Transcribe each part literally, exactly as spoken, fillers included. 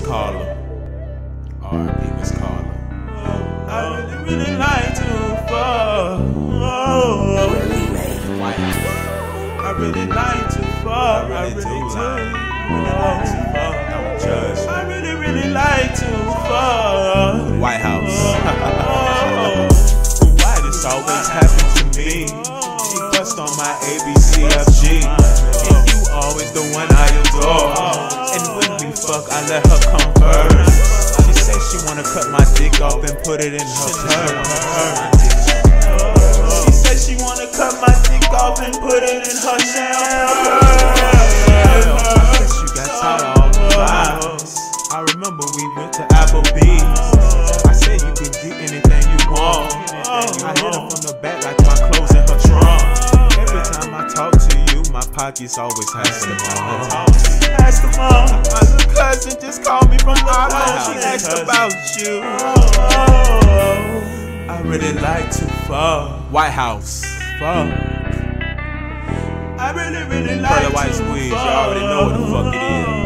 Carla. R I P Miss Carla. I really, really like to fuck. Oh, White House. I really like to fuck. I really do. do like. Really like to fuck. Don't judge. I really, really like to fuck. White House. Oh, why this always happen to me? She bust on my A B C F G, and you always the one I adore. And when we fuck, I let her come first. She said she wanna cut my dick off and put it in her purse. She said she wanna cut my dick off and put it in her shampoo. I guess you got tired of all the lies. I remember we went to Applebee's. I said you could get anything you want. I hit her from the back like my clothes in her trunk. Every time I talk to you, my pockets always has the mom. Ask the mom. My little cousin just called me from the house. She asked about you. I really like to fuck. White House. Fuck. I really, really like Pearly to White Squeezz. fuck. You already know what the fuck it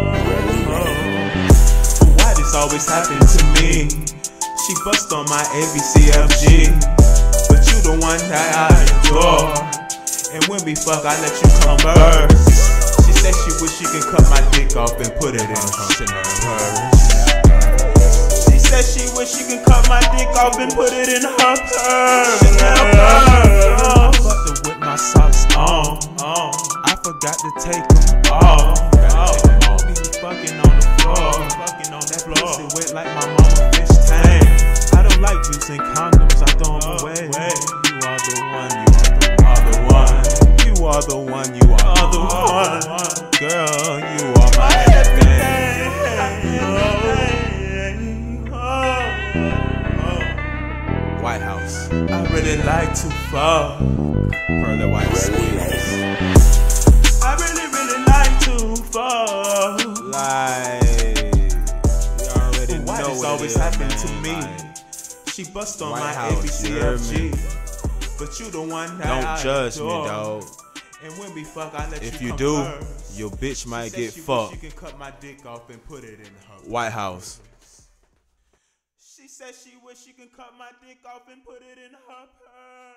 is. Why this always happen to me? She bust on my A B C F G, but you the one that I adore. And when we fuck, I let you come first. She said she wish she could cut my dick off and put it in her purse. She said she wish she could cut my dick off and put it in her purse. I fucked her with my socks on. I forgot to take them off. We be fucking on the floor. Fucking on that floor. Pussy wet like my mama fish tank. I don't like using condoms. I throw them away. You are the one. You are the one. You are the one. You are the one. Girl, you are my everything. White House. I really like to fuck. Pearly White Squeezz. I really, really like to fuck. Like, you already But why know this what always it is, happen man. to me? Like, She bust on White my House, A B C you heard F me? G, but you the one that don't I judge me, adore. dog. And when we fuck, I let If you you come do, first. your bitch She might said get she wish fucked. She can cut my dick off and put it in her. White House. She said she wish she can cut my dick off and put it in her purse.